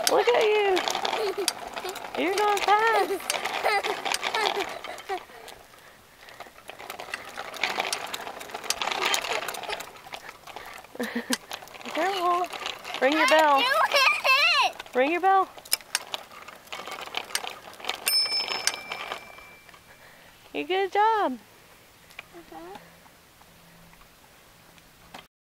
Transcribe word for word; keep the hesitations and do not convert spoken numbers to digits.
Look at you. You're going fast. Be careful. Ring your bell. Ring your bell. You good job. Uh-huh.